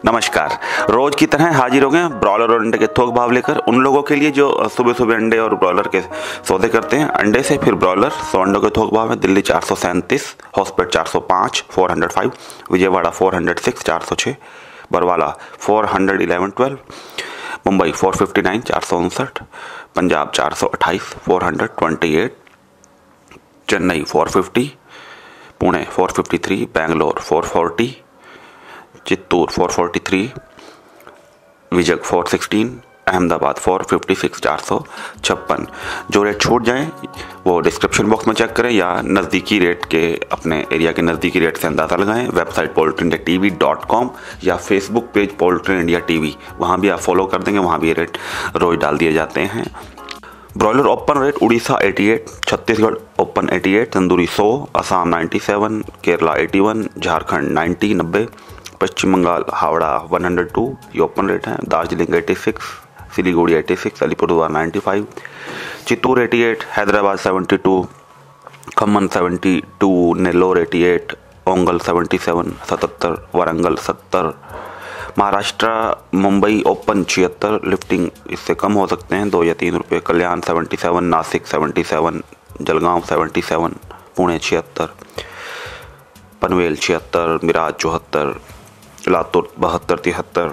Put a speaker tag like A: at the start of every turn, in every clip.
A: नमस्कार। रोज की तरह हाजिर हो गए ब्रॉयलर और अंडे के थोक भाव लेकर उन लोगों के लिए जो सुबह सुबह अंडे और ब्रॉयलर के सौदे करते हैं। अंडे से फिर ब्रॉयलर 100 अंडों के थोक भाव है। दिल्ली 437, हॉस्पिटल 405, 405, विजयवाड़ा 406, 406, बरवाला 411, 12, मुंबई 459, 459, पंजाब 428, 428, चेन्नई 450, पुणे 453, बेंगलोर 440, चित्तूर 443, विजय 416, अहमदाबाद 456, 456। जो रेट छूट जाए वो डिस्क्रिप्शन बॉक्स में चेक करें या नज़दीकी रेट के अपने एरिया के नज़दीकी रेट से अंदाज़ा लगाएं। वेबसाइट poultryindiatv.com या Facebook page poultry India TV, वहाँ भी आप फॉलो कर देंगे, वहाँ भी ये रेट रोज़ डाल दिए जाते हैं। Broiler open rate Orissa 88, Chhattisgarh open 88, tandoori 100, Assam 97, Kerala 81, Jharkhand 90, Paschim Bangal Howrah 102 ये ओपन रेट है। दार्जिलिंग 86, सिलीगुड़ी 86, अलीपुरद्वार 95, चित्तूर 88, हैदराबाद 72, खम्मन 72, नेल्लोर 88, ओंगल 77, 77, वरंगल 70, महाराष्ट्र मुंबई ओपन 76, लिफ्टिंग इससे कम हो सकते हैं 2 या 3 रुपये। कल्याण 77, नासिक 77, जलगांव 77, पुणे 76, पनवेल 76, मिराज 74, लातूर 72, 73,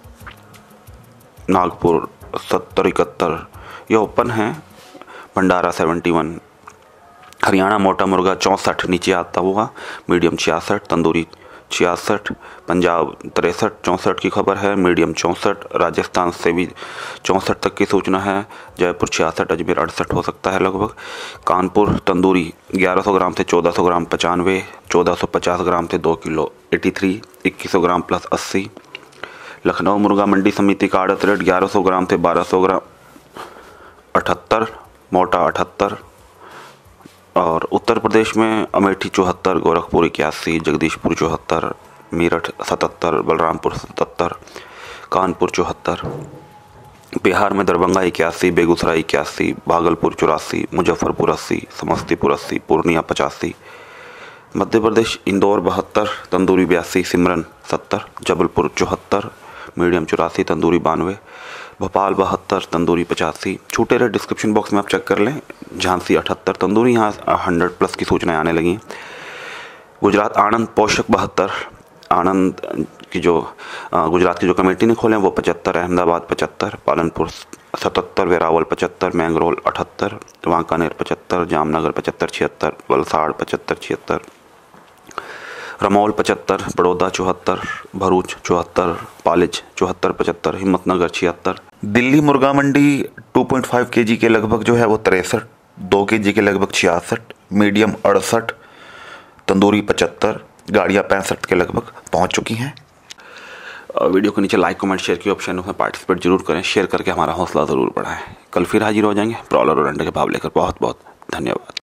A: नागपुर 70, 71 ये ओपन है। भंडारा 71, हरियाणा मोटा मुर्गा 64 नीचे आता हुआ, मीडियम 66, तंदूरी 66, पंजाब 63, 64 की खबर है, मीडियम 64, राजस्थान से भी 64 तक की सूचना है, जयपुर 66, अजमेर 68 हो सकता है लगभग। कानपुर तंदूरी 1100 ग्राम से 1400 ग्राम 95, 1450 ग्राम से 2 किलो 83, 2100 ग्राम प्लस 80। लखनऊ मुर्गा मंडी समिति का आड़त रेट 1100 ग्राम से 1200 ग्राम 78, मोटा 78। और उत्तर प्रदेश में अमेठी 74, गोरखपुर 81, जगदीशपुर 74, मेरठ 77, बलरामपुर 77, कानपुर 74। बिहार में दरभंगा 81, बेगूसराय 81, भागलपुर 84, मुजफ्फरपुर 80, समस्तीपुर 80, पूर्णिया 85। मध्य प्रदेश इंदौर 72, तंदूरी 82, सिमरन 70, जबलपुर 74, मीडियम 84, तंदूरी 92, भोपाल 72, तंदूरी 85। छूटे रेट डिस्क्रिप्शन बॉक्स में आप चेक कर लें। झांसी 78, तंदूरी यहाँ 100 प्लस की सूचनाएं आने लगी। गुजरात आनंद पोषक 72, आनंद की जो गुजरात की जो कमेटी ने खोले हैं वो 75, अहमदाबाद 75, पालनपुर 77, वेरावल 75, मैंगरोल 78, वांकानेर 75, जामनगर 75, 76, वलसाड़ 75, 76, रमौल 75, बड़ौदा 74, भरूच 74, पालिज 74, 75, हिम्मतनगर 76। दिल्ली मुर्गा मंडी 2.5 kg के लगभग जो है वो 63, 2 kg के लगभग 66, मीडियम 68, तंदूरी 75, गाड़ियाँ 65 के लगभग पहुंच चुकी हैं। वीडियो के नीचे लाइक कमेंट शेयर की ऑप्शन है, उसमें पार्टिसिपेट जरूर करें। शेयर करके हमारा हौसला ज़रूर बढ़ाएं। कल फिर हाजिर हो जाएंगे ब्रॉयलर और अंडे के भाव लेकर। बहुत बहुत धन्यवाद।